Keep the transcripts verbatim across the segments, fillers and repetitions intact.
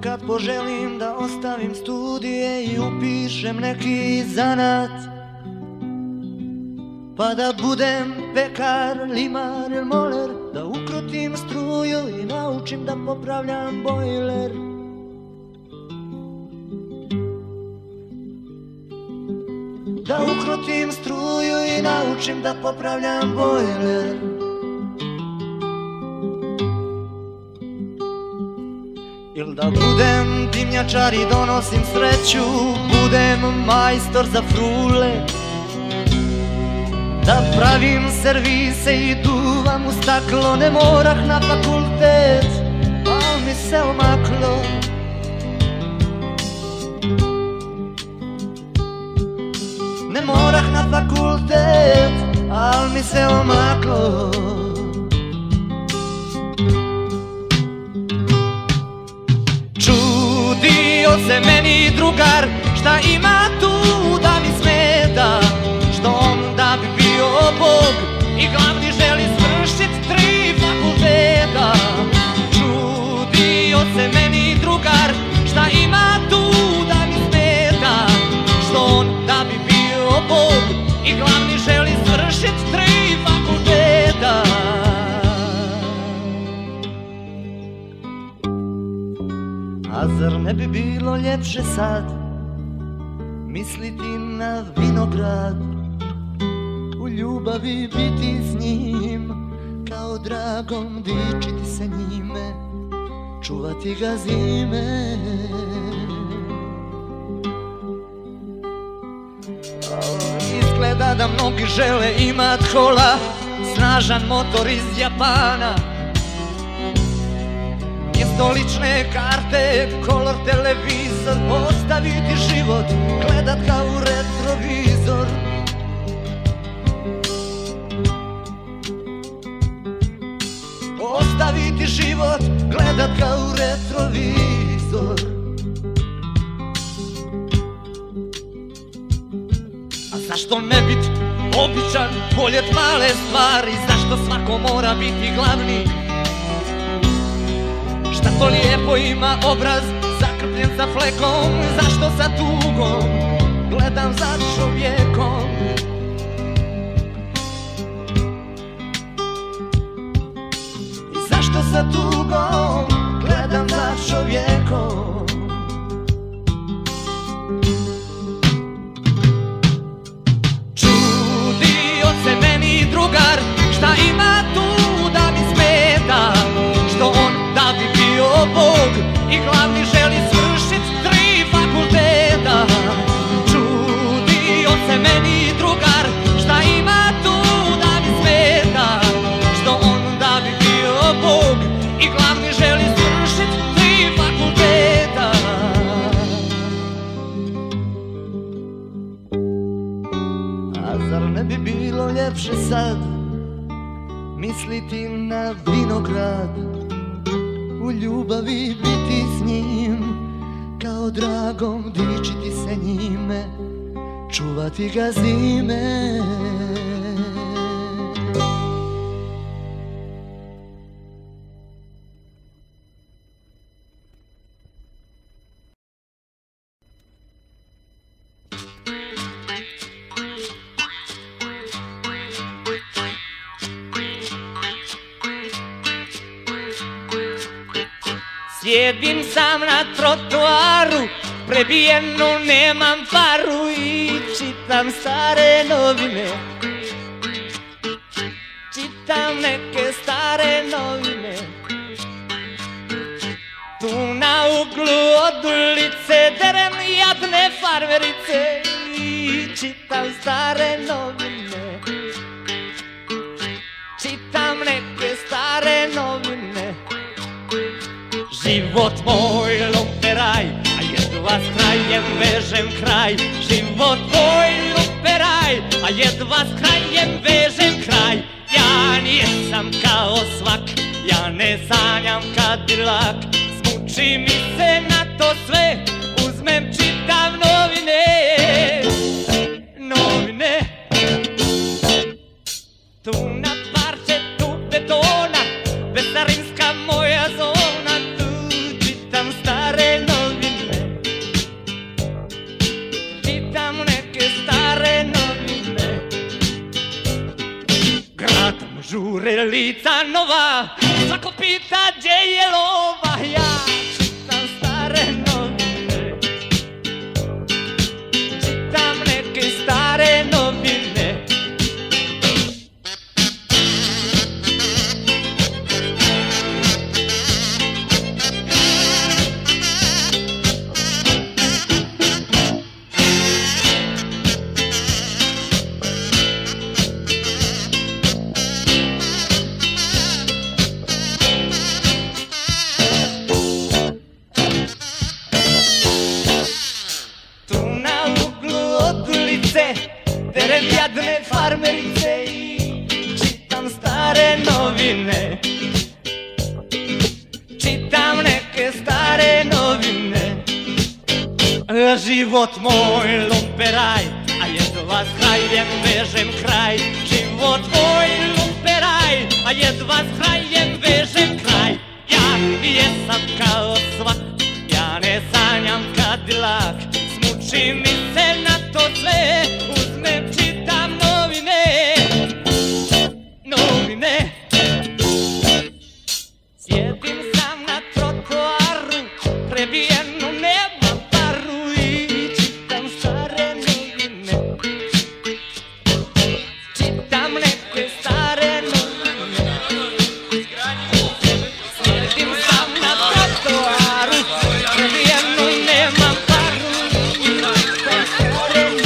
Ponekad poželim da ostavim studije i upišem neki zanat, pa da budem pekar, limar ili moler, da ukrutim struju i naučim da popravljam bojler. Da ukrutim struju i naučim da popravljam bojler. Ili da budem dimnjačar i donosim sreću, budem majstor za frule, da pravim servise i duvam u staklo. Ne morah na fakultet, al mi se omaklo. Ne morah na fakultet, al mi se omaklo. Čudio se meni drugar, šta ima tu da mi smeta, što on da bi bio Bog i glavni želi svršit tri fakulteta. Čudio se meni drugar, šta ima tu da mi smeta, što on da bi bio Bog i glavni želi svršit tri fakulteta. A zar ne bi bilo ljepše sad misliti na vinograd, u ljubavi biti s njim, kao dragom dičiti se njime, čuvati ga zime. Izgleda da mnogi žele imat kola, snažan motor iz Japana, mjesto lične karte, kolor televizor, ostaviti život, gledat ga u retrovizor. Ostaviti život, gledat ga u retrovizor. A zašto ne bit običan, voljet male stvari, zašto svako mora biti glavni? Šta to lijepo ima obraz, zakrpljen sa flekom, zašto sa tugom gledam za čovjekom? I zašto sa tugom gledam za čovjekom? Čudio se meni drugar, šta ima tu da mi smeta, što on da bi bio Bog i glavni želi svršit tri fakulteta. Čudio se meni drugar, šta ima tu da mi smeta, što on da bi bio Bog i glavni želi svršit tri fakulteta. A zar ne bi bilo ljepše sad misliti na vinograd, u ljubavi biti s njim, kao dragom dičiti se njime, čuvati ga zime. Sjedim sam na trotoaru, prebijenu nemam paru i čitam stare novine. Čitam neke stare novine. Tu na uglu od ulice derem jadne farmerice i čitam stare novine. Čitam neke stare novine. Život moj luperaj, a jedva s krajem vežem kraj. Život moj luperaj, a jedva s krajem vežem kraj. Ja nisam kao svak, ja ne sanjam Kadilak. Smuči mi se na to sve, uzmem čitam novine. Novine. Tu na parčetu betona, vesarinska moja zona. Stare ulica nova, svako pita gdje je lova. Ja čitam stare novine, čitam neke stare novine. Terem jadne farmerice i čitam stare novine, čitam neke stare novine. Život moj lumperaj, a jedva s krajem vežem kraj. Život moj lumperaj, a jedva s krajem vežem kraj. Ja jesam kao svak, ja ne sanjam Kadilak, smuči mi se na to sve. Uzmem, čitam novine, novine. Sjedim sam na trotoaru, prebijenu nemam paru i čitam stare novine, čitam neke stare novine. Sjedim sam na trotoaru, prebijenu nemam paru i čitam stare novine.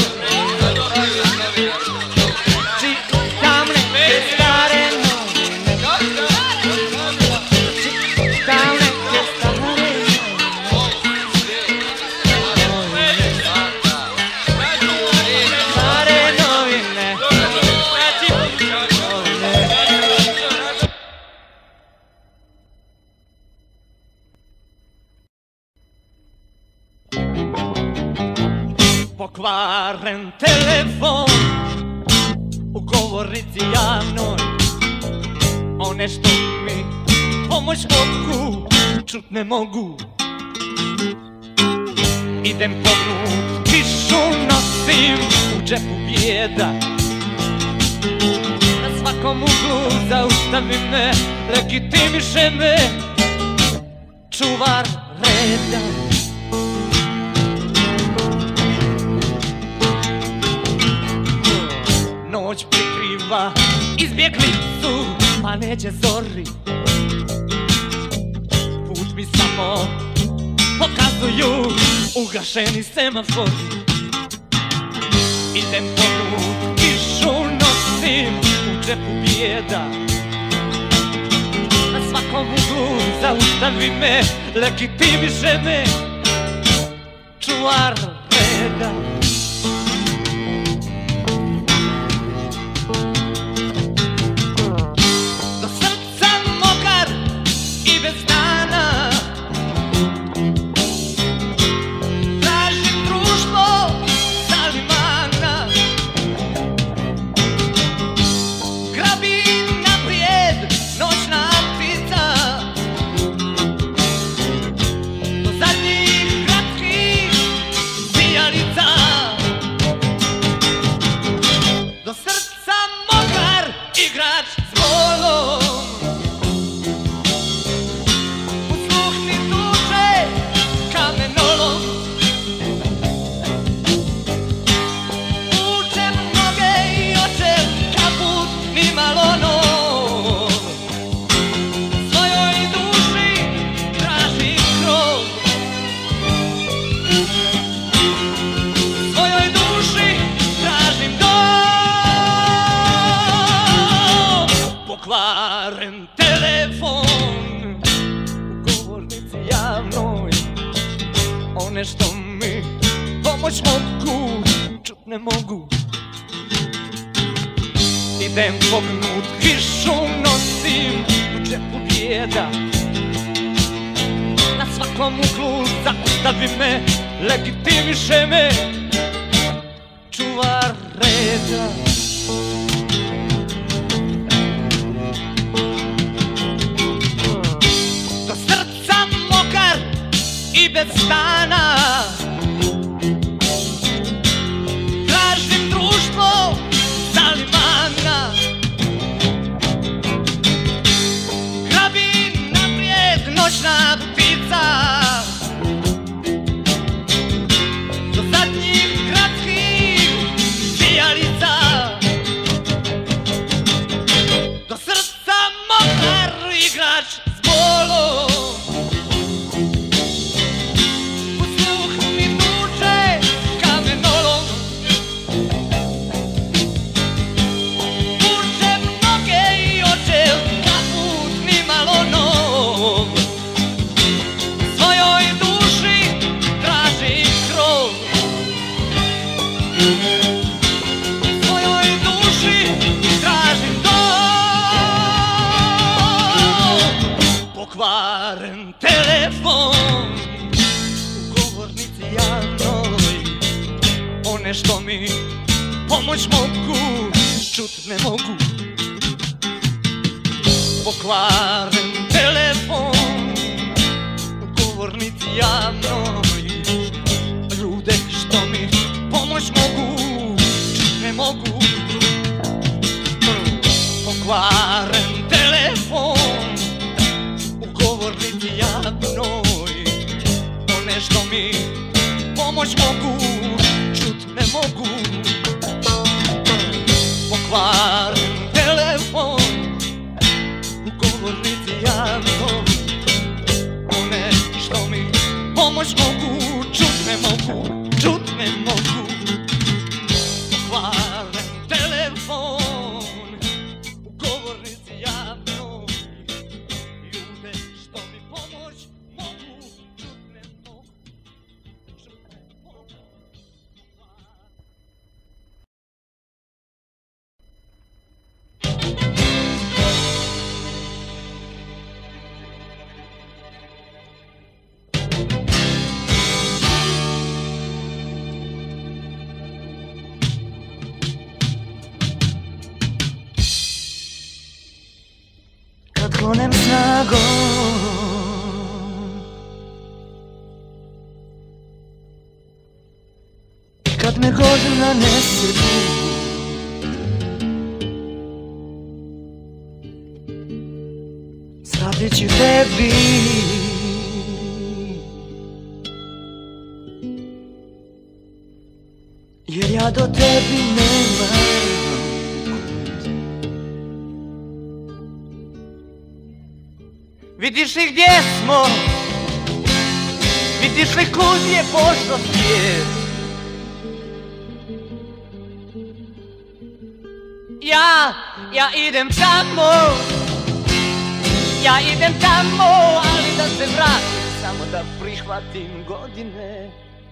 Pokvaren telefon u govornici javnoj, one što mi pomoć mogu, čut ne mogu. Idem pognut, kišu nosim, u džepu bijeda. Na svakom uglu zaustavi me, legitimiše me čuvar reda. Noć prikriva izbjeglicu, pa neće zori. Put mi samo pokazuju ugašeni semafori. Idem pognut, kišu nosim, u džepu bijeda. Na svakom uglu zaustavi me, legitimiše me čuvar reda. Pokvaren telefon u govornici javnoj, one što mi pomoć mogu, čut ne mogu. Idem pognut, kišu nosim, u džepu bijeda. Na svakom uglu zaustavi me, legitimiše me čuvar reda. I bez stana tražim društvo Zalimana. Pokvaren telefon u govornici javnoj, one što mi pomoć mogu, čut ne mogu. Pokvaren telefon u govornici javnoj, ljude što mi pomoć mogu, čut ne mogu. Pokvaren telefon u govornici javnoj, one što mi pomoć mogu, čut ne mogu. Pokvaren telefon u govornici javnoj, one što mi pomoć mogu, čut ne mogu, čut ne mogu. Pokvaren telefon u govornici javnoj, ljude što mi pomoć mogu, čut ne mogu, čut ne mogu. Kad klonem snagom i kad me godina nese tu, svratit ću tebi, jer ja do tebi nemam. Vidiš li gdje smo, vidiš li kud je pošlo svijet? Ja, ja idem tamo, ja idem tamo, ali da se vratim, samo da prihvatim godine.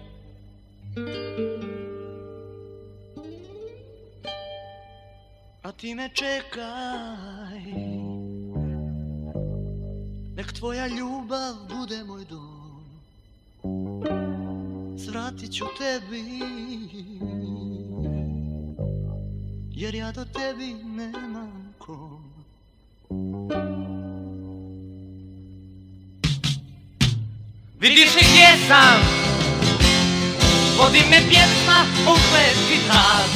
A ti me čekaj, nek tvoja ljubav bude moj dom, svratit ću tebi, jer ja do tebi nemam kom. Vidiš li gdje sam, vodi me pjesma u kletki trag,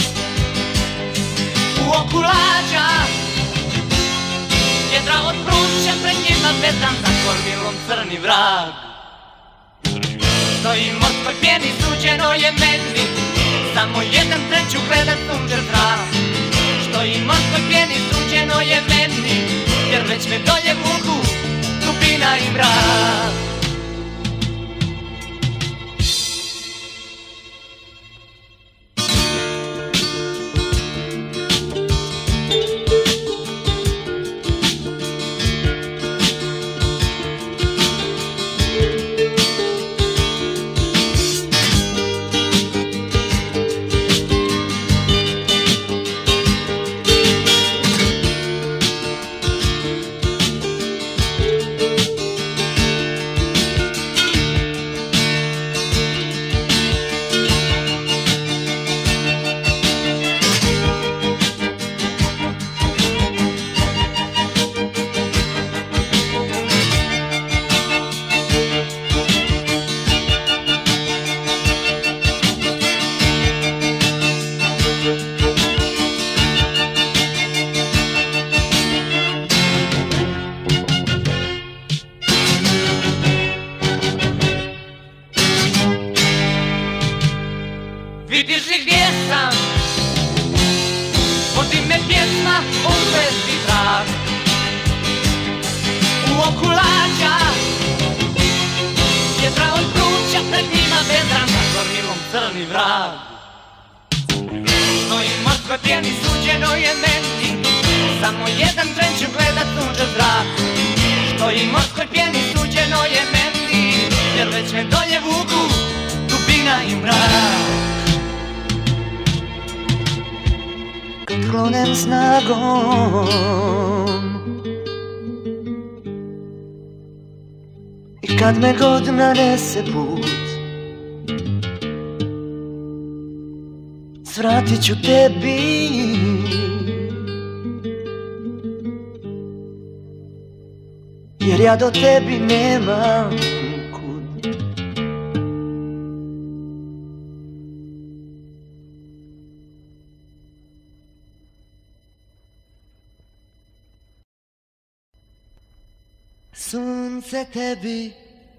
u oku lađa, vjetra od pruća, pred njima vedran, za kormilom crni vrag. Stoji morskoj pjeni, suđeno je meni, samo jedan tren ću gledat sunčev zrak. Stoji morskoj pjeni, suđeno je meni, jer već me dolje vuku dubina i mrak. Vidiš li gdje sam, vodi me pjesma u kletki trag, u oku lađa, vjetra od pruća, pred njima vedran, za kormilom crni vrag. Stoji morskoj pjeni, suđeno je meni, samo jedan tren ću gledat sunčev zrak. Stoji morskoj pjeni, suđeno je meni, jer već me dolje vuku dubina i mrak. Klonem snagom kad me god nanese put, svratit ću tebi, jer ja do tebi nemam kud. Sunce tebi,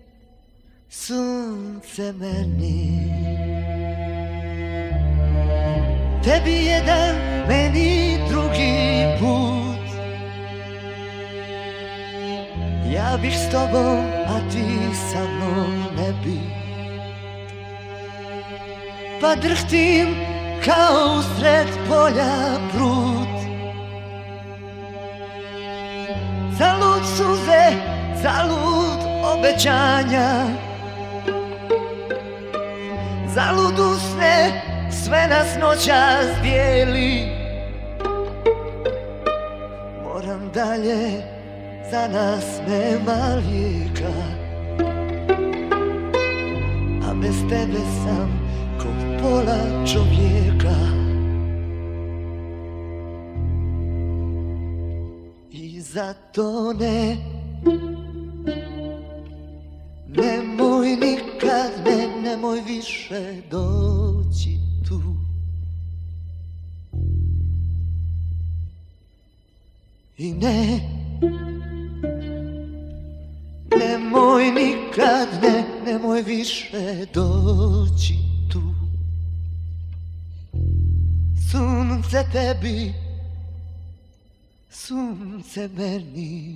sunce meni, tebi jedan, meni drugi put. Ja bih s tobom, a ti sa mnom ne bi. Pa drhtim kao usred polja prut. Zalud suze, zalud obećanja, zalud usne, sve nas noćas dijeli. Moram dalje, za nas nema lijeka, a bez tebe sam ko pola čovjeka. I zato ne, nemoj nikad, ne, nemoj više doći tu. I ne, nemoj nikad, ne, nemoj više doći tu. Sunce tebi, sunce meni.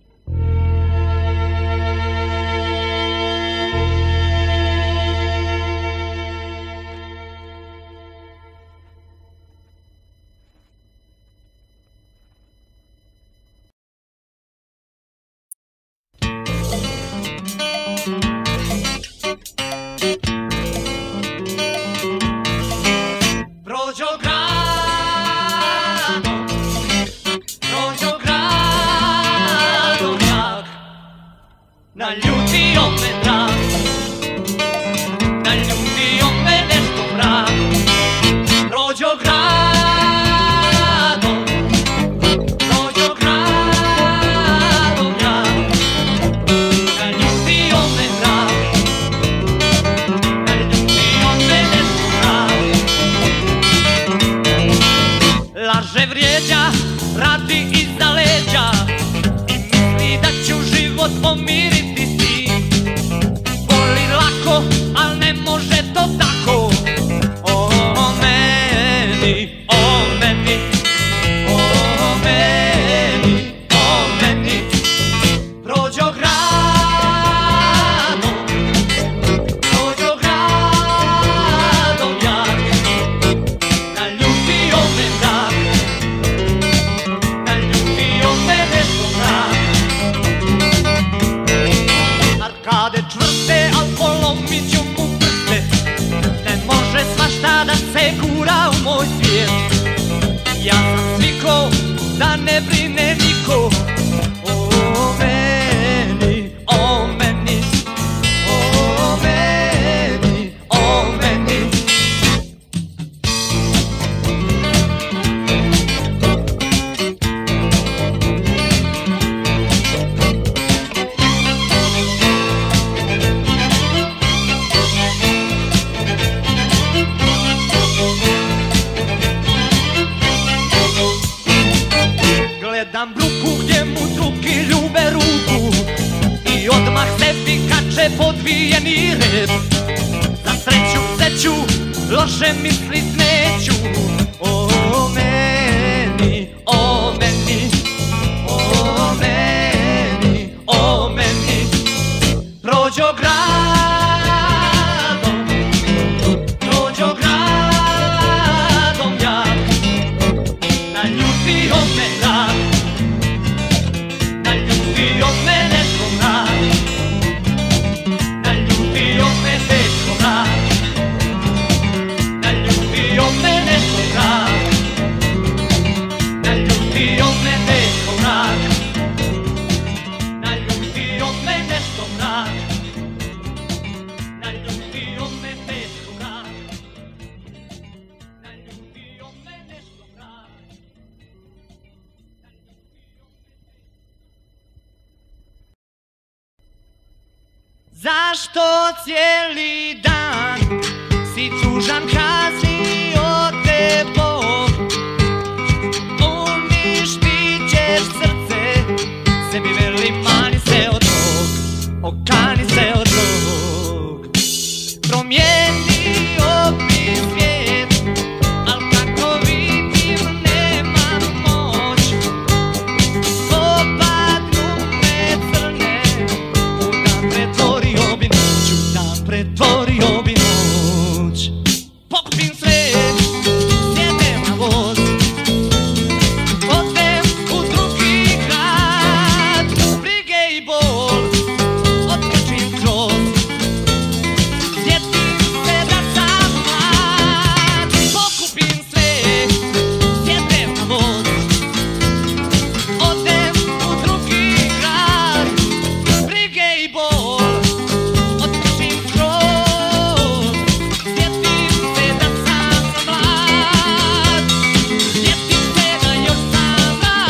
Prođo gradom, prođo gradom jak, naljutio me drag, naljutio me nešto vrag. Prođo gradom, prođo gradom jak, naljutio me drag, naljutio me nešto vrag. Laže, vrijeđa, radi iza leđa i misli da ću život pomiriti s tim. Voli lako, al ne može to tako. O meni, o meni, o meni, o meni. Prođo gradom, prođo gradom jak, naljutio me drag, naljutio me nešto vrag. Arkade čvrste, al polomit ću mu prste, ne može svašta da se gura u moj svijet. Ja sam svikao da ne brine niko. O meni, o meni, o meni, o meni. Gledam bruku gdje mu drugi ljube ruku i odmah sebi kače podvijeni rep. Za sreću, sreću, loše misli sneću. O meni, o meni, o meni, o meni. Prođo gradom, prođo gradom jak, naljutio me drag, naljutio me nešto vrag, naljutio me nešto vrag, naljutio me nešto Zašto cijeli dan si tužan, kaznio te Bog? Uništit ćeš srce, sebi veli mani se od tog, okani se od tog. Promijenio bi svijet, al kako vidim nemam moć. Popadnu me crne, u dan pretvorio bi noć, u dan pretvorio bi noć. Pokupim sve, sjedem na voz, odem u drugi grad. Brige i bol otkačim kroz, sjetim se da sam mlad. Pokupim sve, sjedem na voz, odem u drugi grad. Brige i bol otkačim kroz, sjetim se da sam mlad. Sjetim se da još sam mlad.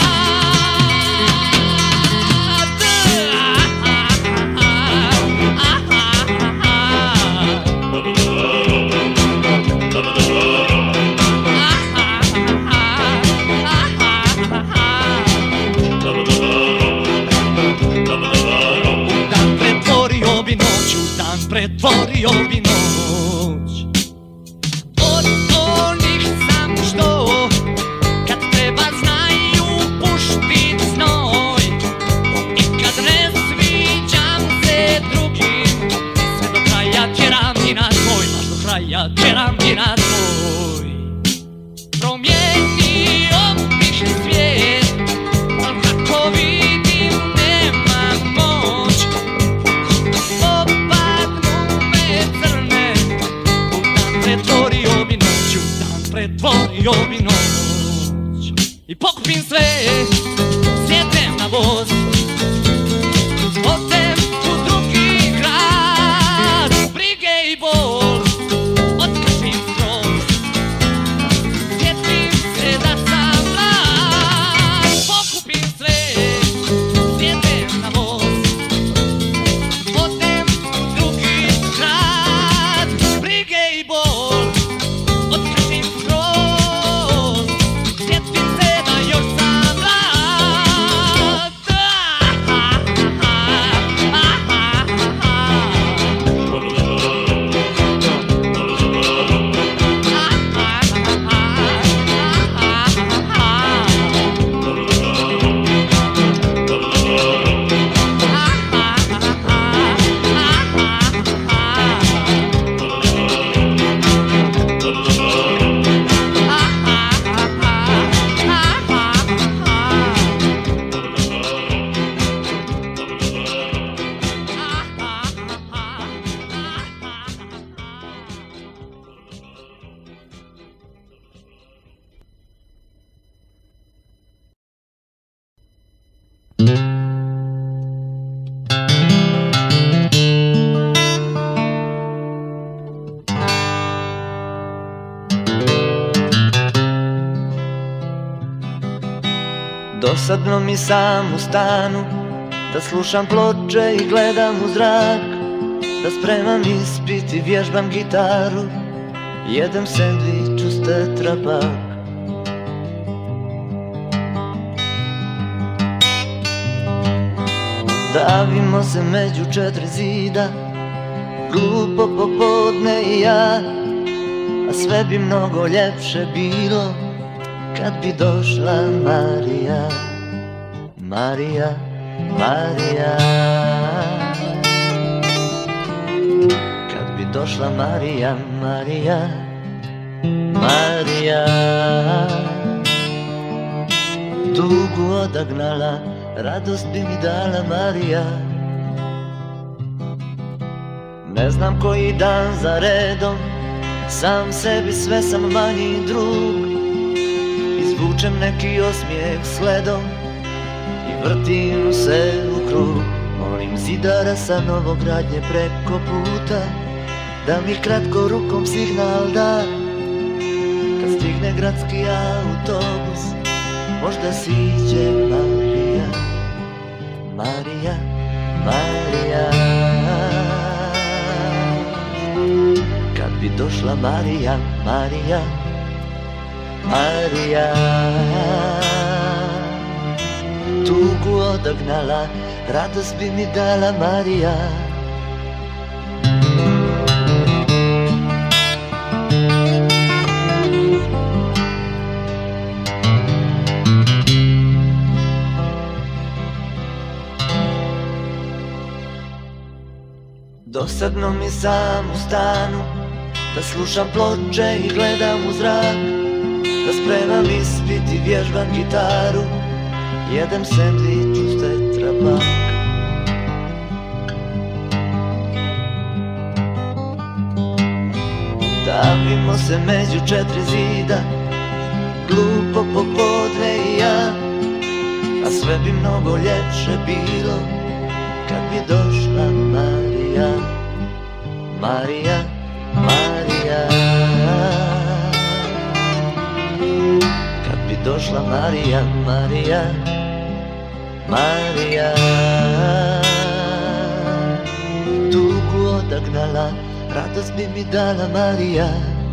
U dan pretvorio bi noć, u dan pretvorio bi noć. Od onih sam što kad treba znaju puštit znoj, i kad ne sviđam se drugim, sve do kraja tjeram ti na tvoj, baš do kraja tjeram ti na tvoj. Promijenio bih svijet, al kako vidim nemam moć. Popadnu me crne, u dan pretvorio bi noć, u dan pretvorio bi noć. I pokupim sve, sjedem na voz, odem u drugi grad. Brige i bol otkačim skroz, sjetim se da sam mlad. Pokupim sve, sjedem na voz, odem u drugi grad. Brige i bol otkačim skroz, sjetim se da još sam mlad. Dosadno mi sam u stanu, da slušam ploče i gledam u zrak, da spremam ispit i vježbam gitaru, jedem sendvič uz tetrapak. Davimo se među četiri zida, glupo popodne i ja, a sve bi mnogo ljepše bilo kad bi došla Marija, Marija, Marija. Kad bi došla Marija, Marija, Marija. Tugu odagnala, radost bi mi dala Marija. Ne znam koji dan za redom, sam sebi sve sam manji drug. Izvučem neki osmijeh sledom i vrtim se u krug. Molim zidara sa Novogradnje preko puta da mi kratko rukom signal da, kad stigne gradski autobus možda siđe Marija, Marija, Marija. bi došla Marija, Marija, Marija. Tugu odagnala, radost bi mi dala Marija. Dosadno mi sam u stanu, da slušam ploče i gledam u zrak, da spremam ispit i vježbam gitaru, jedem sendvič uz Tetra Pak. Davimo se među četiri zida, glupo popodne i ja, a sve bi mnogo ljepše bilo kad bi došla Marija, Marija, Marija. Kad bi došla Marija, Marija, Marija. Tugu odagnala, radost bi mi dala Marija.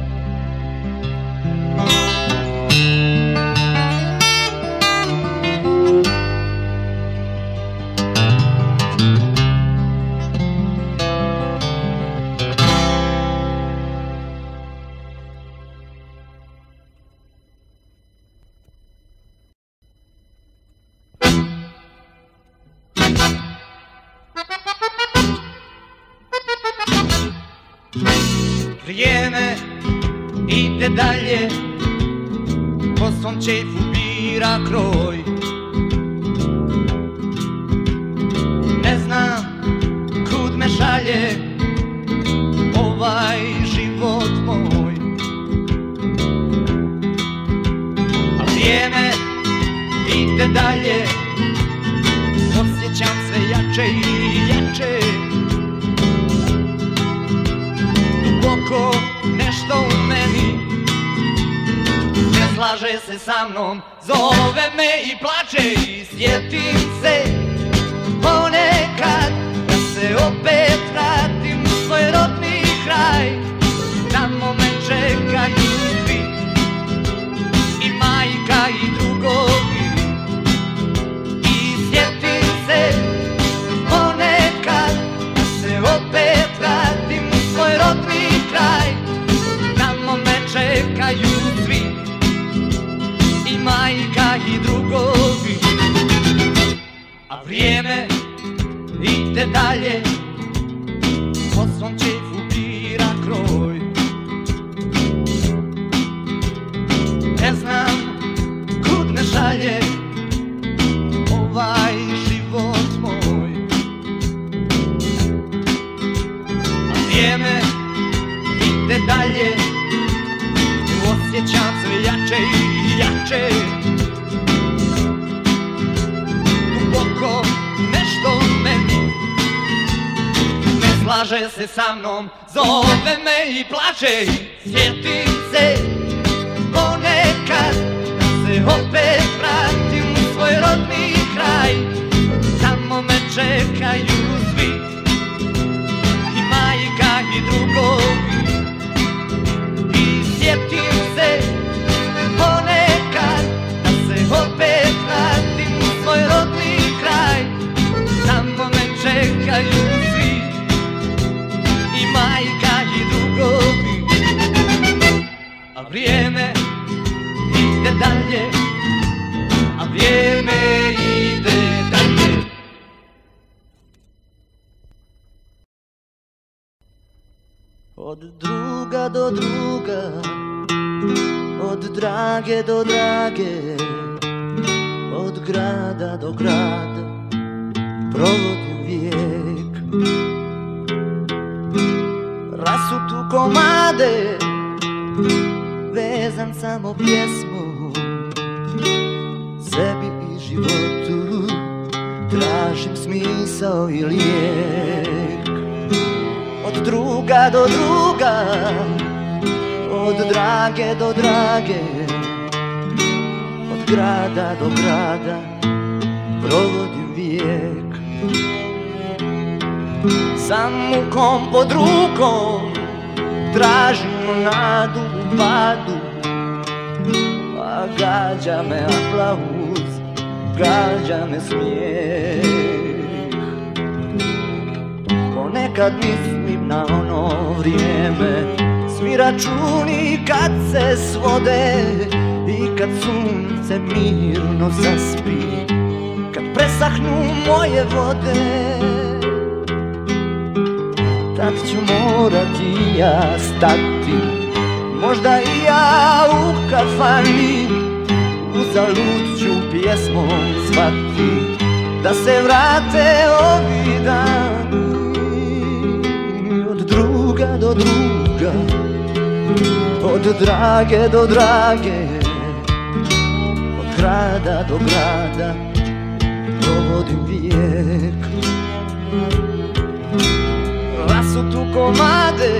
Vrijeme ide dalje, po svom ćefu bira kroj. Ne znam kud me šalje ovaj život moj, a vrijeme ide dalje, osjećam sve jače i jače. Duboko nešto u meni ne slaže se sa mnom, zove me i plače. I sjetim se ponekad da se opet vratim u svoj rodni kraj. Tamo me čekaju svi, i majka i drugovi. I sjetim se ponekad da se opet vratim u svoj rodni kraj. Tamo me čekaju svi, i majka i drugovi. A vrijeme ide dalje, po svom ćefu bira kroj. Ne znam kud me šalje ovaj život moj, a vrijeme ide dalje, osjećam sve jače i jače. Duboko nešto u meni ne slaže se sa mnom, zove me i plače. Sjetim se ponekad da se opet vratim u svoj rodni kraj. Tamo me čekaju svi, i majka i drugovi. I sjetim se ponekad da se opet vratim u svoj rodni kraj. Tamo me čekaju svi, i majka i drugovi. A vrijeme ide dalje, a vrijeme ide dalje. Od druga do druga, od drage do drage, od grada do grada, provodim vijek. Rasutu komade, vezan samo pjesmu, sebi i životu tražim smisao i lijek. Od druga do druga, od drage do drage, od grada do grada, provodim vijek. Sa mukom pod rukom, tražimo nadu u padu, a gađa me aplauz, gađa me smijeh. Ponekad mislim na ono vrijeme, svi računi kad se svode i kad sunce mirno zaspi, kad presahnu moje vode. Tad ću morati ja stati, možda i ja u kafani, uzalud ću pjesmom zvati, da se vrate ovi dani. Od druga do druga, od drage do drage, od grada do grada, provodim vijek. Rasutu komade,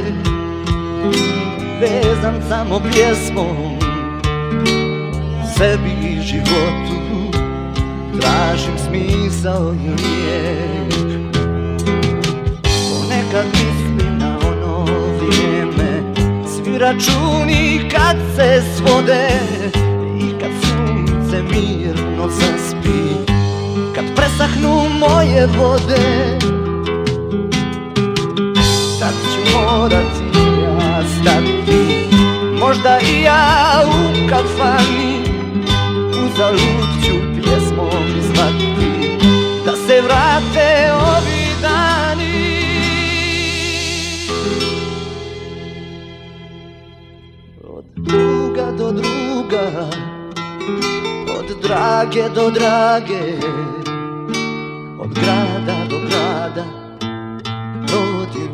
vezan samo pjesmom, sebi i životu tražim smisao i lijek. Ponekad mislim na ono vrijeme, svi računi kad se svode i kad sunce mirno zaspi, kad presahnu moje vode. Tad ću morati ja stati, možda i ja u kafani, uzalud ću pjesmom zvati, da se vrate ovi dani. Od druga do druga, od drage do drage, od grada do grada, protiv